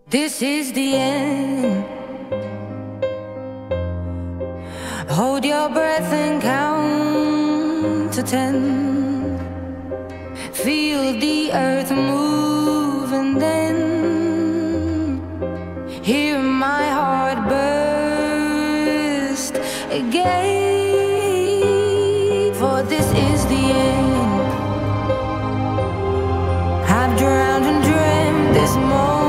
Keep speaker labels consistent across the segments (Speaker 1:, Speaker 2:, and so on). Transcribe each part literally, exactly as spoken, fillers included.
Speaker 1: This is the end. Hold your breath and count to ten. Feel the earth move and then hear my heart burst again. For this is the end. I've drowned and dreamt this moment.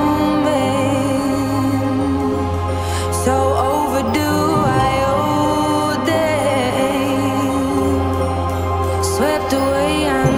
Speaker 1: So overdue, I owe them. Swept away, I'm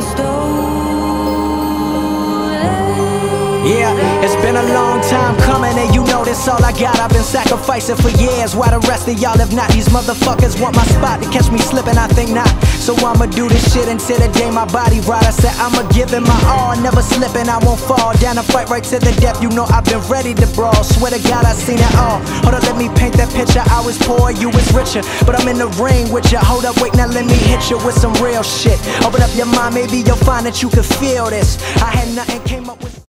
Speaker 1: stolen.
Speaker 2: Yeah, it's been a long time coming, and you know this all I got. I've been sacrificing for years, while the rest of y'all have not. These motherfuckers want my spot to catch me slipping, I think not. So I'ma do this shit until the day my body right. I said I'ma give it my all, never slipping, I won't fall down and fight right to the death. You know I've been ready to brawl, swear to God I seen it all. Hold up, let me paint that picture. I was poor, you was richer, but I'm in the ring with you. Hold up, wait, now let me hit you with some real shit. Open up your mind, maybe you'll find that you can feel this. I had nothing, came up with